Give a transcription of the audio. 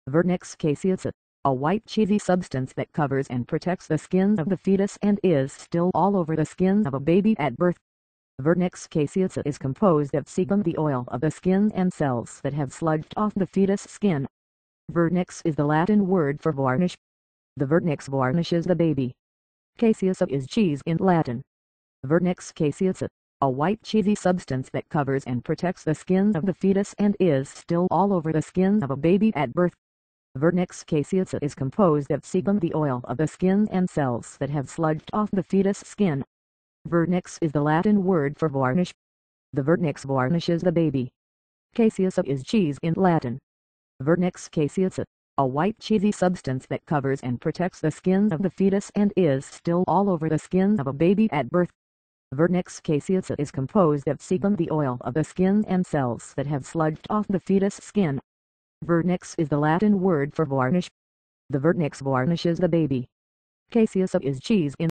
Vernix caseosa, a white cheesy substance that covers and protects the skin of the fetus and is still all over the skin of a baby at birth. Vernix caseosa is composed of sebum, the oil of the skin and cells that have sludged off the fetus skin. Vernix is the Latin word for varnish. The vernix varnishes the baby. Caseosa is cheese in Latin. Vernix caseosa, a white cheesy substance that covers and protects the skin of the fetus and is still all over the skin of a baby at birth. Vernix caseosa is composed of sebum, the oil of the skin and cells that have sludged off the fetus skin. Vernix is the Latin word for varnish. The vernix varnishes the baby. Caseosa is cheese in Latin. Vernix caseosa, a white cheesy substance that covers and protects the skin of the fetus and is still all over the skin of a baby at birth. Vernix caseosa is composed of sebum, the oil of the skin and cells that have sludged off the fetus skin. Vernix is the Latin word for varnish. The vernix varnishes the baby. Caseosa is cheese in